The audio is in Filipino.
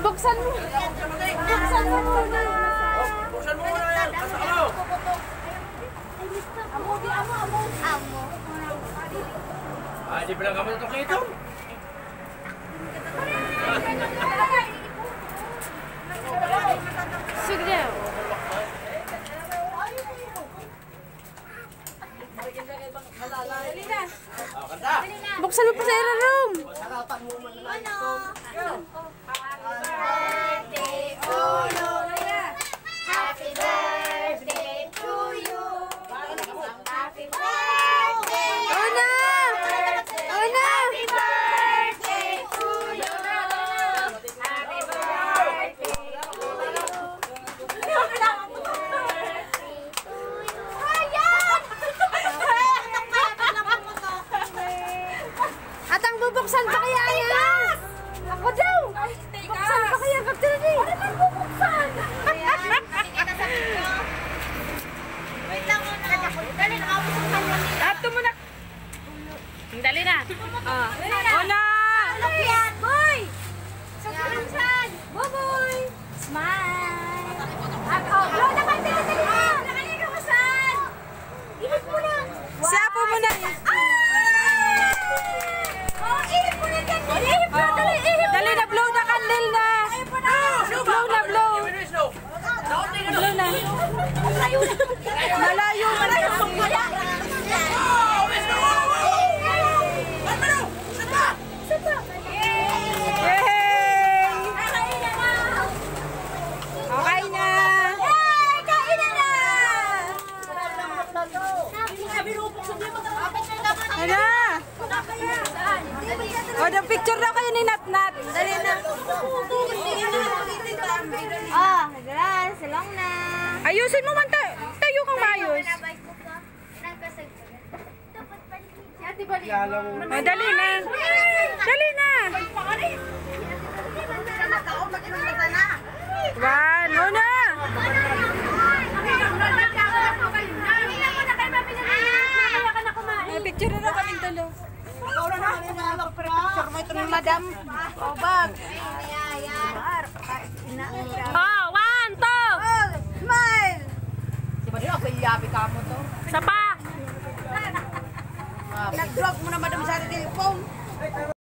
Buksan mo. Buksan mo muna. Buksan mo muna yan. Asa ka mo? Amo, di amo, amo. Amo. Ah, di pala kami ito kayo. Sige. Buksan mo pa sa room. Happy birthday to you. Happy birthday. Una! Una! Happy birthday to you. Happy birthday to you. At ang bubuksan pa kaya yan? Ako daw! Buksan pa kaya kaptili? Ano naman bubuksan? Wait lang muna. Dali, nakabusok ka lang. Ato mo na! Dali na! Una! Look yan, boy! Subscription! Boy! Smile! Blow na kayo, dali na! Nakaliga ko saan? Ihip mo na! Siya po muna! Oh, ihip mo na dyan! Ihip mo na, dali! Ihip! Dali na! Blow na candle na! Blow na! Blow! Blow na! Malayo! Yay! Okay na! Ano? O, the picture daw kayo ni Nat-Nat. Dali na. Oh, grass, salong na. Ayusin mo man tayo kang maayos. O, dali na. Dali na. One, una. Picture na kaming tulo. Picture mo ito ng madam. O, bag. Oh, one, two. Smile. Isa pa. Nag-drop mo na madam sa telephone.